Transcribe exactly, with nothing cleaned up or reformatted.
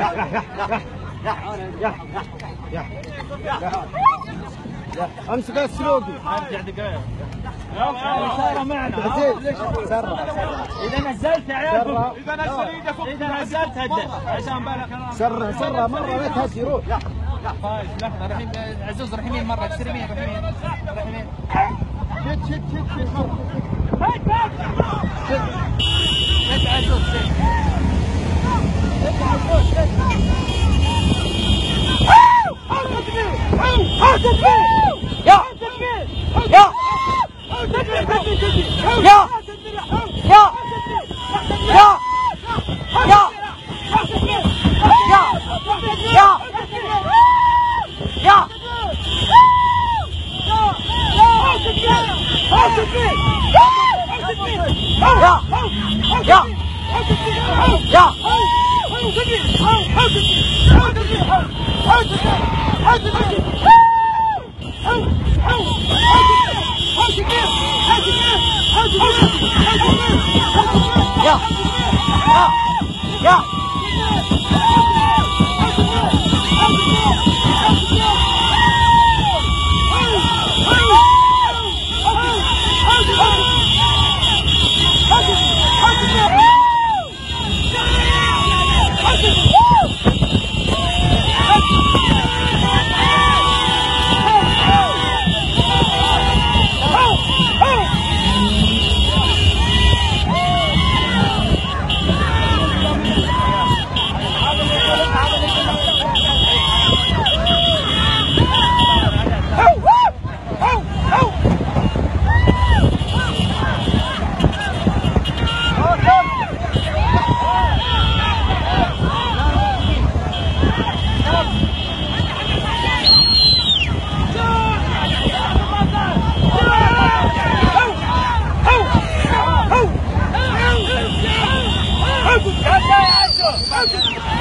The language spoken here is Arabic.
امسك السلوقي. ارجع دقيقة. سارة معنا. سارة. إذا نزلت يا عيال. إذا نزل إيدك. إذا نزلت هدى. عشان بالك. سرة سرة مرة لا تهدي روح. طيب لحظة الحين عزوز روح يمين مرة كسر يمين روح يمين روح يمين. شد شد شد شد مرة. شد. شد عزوز شد. شد عزوز شد. يا يا يا يا يا يا يا يا Go!